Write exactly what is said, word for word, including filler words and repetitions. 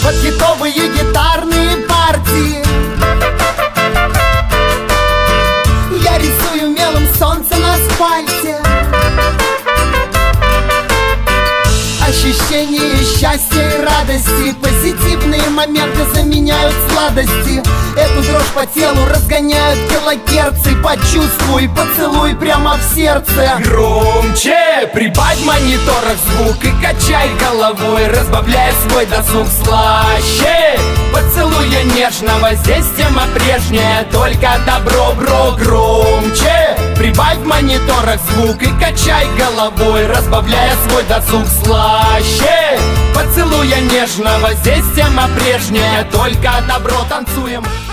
под хитовые гитарные партии. Я рисую мелом солнце на асфальте. Ощущение счастья и радости, позитивные моменты заменяют сладости. Эту дрожь по телу разгоняют килогерцы. Почувствуй, поцелуй прямо в сердце. Громче прибавь в мониторах звук и качай головой, разбавляя свой досуг слаще. Поцелуя нежного, здесь тема прежняя, только добро, бро. Громче прибавь в мониторах звук и качай головой, разбавляя свой досуг слаще. Поцелуя нежного, здесь тема прежняя, только добро. Танцуем.